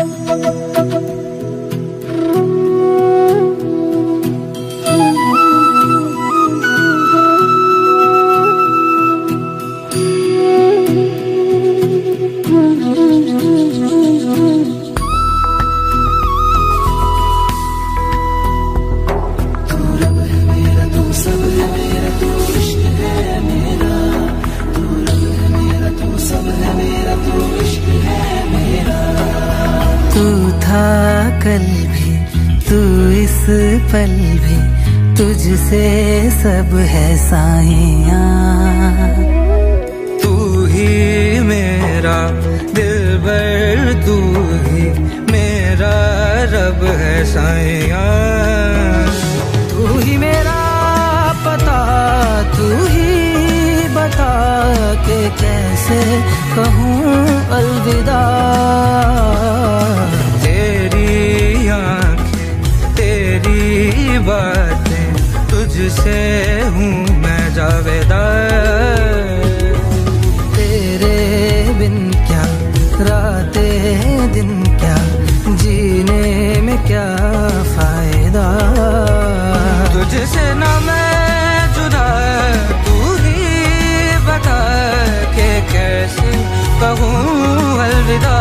कल भी तू इस पल भी तुझसे सब है साइयां। तू ही मेरा दिलबर, तू ही मेरा रब है साइयां। तू ही मेरा पता, तू ही बता के कैसे कहूँ अलविदा। बातें तुझसे हूँ मैं जावेदा। तेरे बिन क्या रातें दिन, क्या जीने में क्या फायदा। तुझसे ना मैं जुदा, तू ही बता के कैसे कहूँ अलविदा।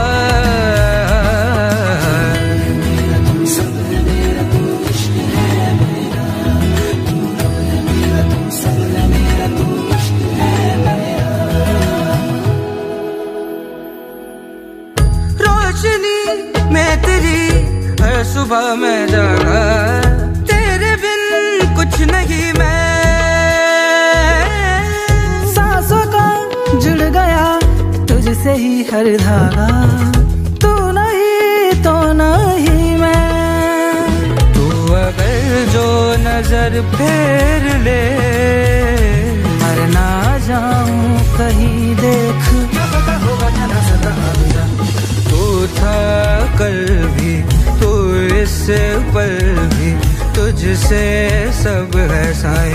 मैं तेरी हर सुबह मैं जागा, तेरे बिन कुछ नहीं मैं। सांसों का जुड़ गया तुझसे ही हर धागा, तू नहीं तो नहीं मैं। तू अगर जो नजर फेर ले, मर ना जाऊं कहीं देख। तू था कल भी, तू इस पल भी तुझसे सब है साईं।